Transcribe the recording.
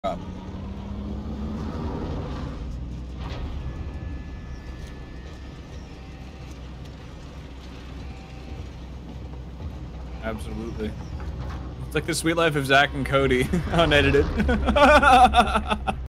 Up. Absolutely. It's like the sweet life of Zach and Cody, unedited.